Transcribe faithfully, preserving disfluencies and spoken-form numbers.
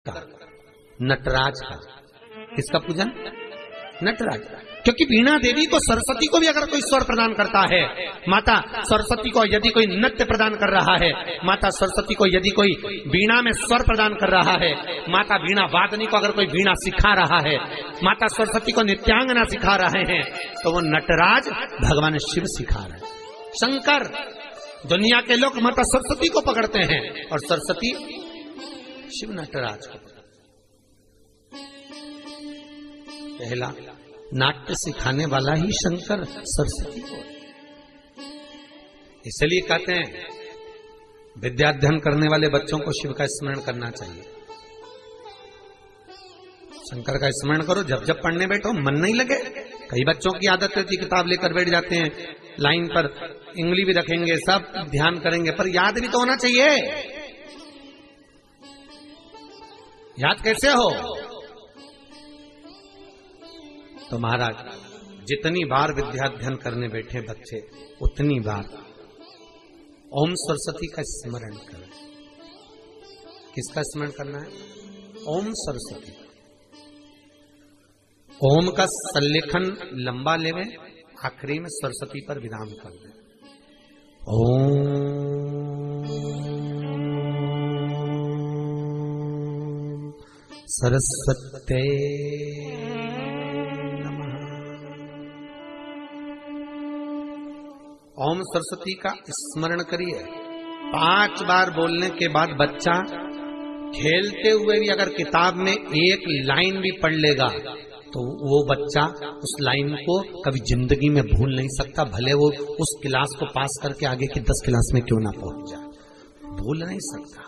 का, नटराज का। किसका पूजन? नटराज। क्योंकि वीणा देवी को, सरस्वती को भी अगर कोई स्वर प्रदान करता है, माता सरस्वती को यदि कोई नृत्य प्रदान कर रहा है, माता सरस्वती को यदि कोई वीणा में स्वर प्रदान कर रहा है, माता वीणा वादनी को अगर कोई वीणा सिखा रहा है, माता सरस्वती को नित्यांगना सिखा रहे हैं, तो वो नटराज भगवान शिव सिखा रहे हैं। शंकर, दुनिया के लोग माता सरस्वती को पकड़ते हैं और सरस्वती शिव नटराज को। पहला नाट्य सिखाने वाला ही शंकर सरस्वती को। इसलिए कहते हैं विद्याध्ययन करने वाले बच्चों को शिव का स्मरण करना चाहिए। शंकर का स्मरण करो, जब जब पढ़ने बैठो मन नहीं लगे। कई बच्चों की आदत रहती, किताब लेकर बैठ जाते हैं, लाइन पर इंगली भी रखेंगे, सब ध्यान करेंगे, पर याद भी तो होना चाहिए। याद कैसे हो? तो महाराज जितनी बार विद्याध्ययन करने बैठे बच्चे, उतनी बार ओम सरस्वती का स्मरण करें। किसका स्मरण करना है? ओम सरस्वती। ओम का सल्लेखन लंबा लेवे, आखिरी में सरस्वती पर विराम कर दे। ओम सरस्वती ओम सरस्वती का स्मरण करिए। पांच बार बोलने के बाद बच्चा खेलते हुए भी अगर किताब में एक लाइन भी पढ़ लेगा तो वो बच्चा उस लाइन को कभी जिंदगी में भूल नहीं सकता, भले वो उस क्लास को पास करके आगे की दस क्लास में क्यों ना पहुंच जाए, भूल नहीं सकता।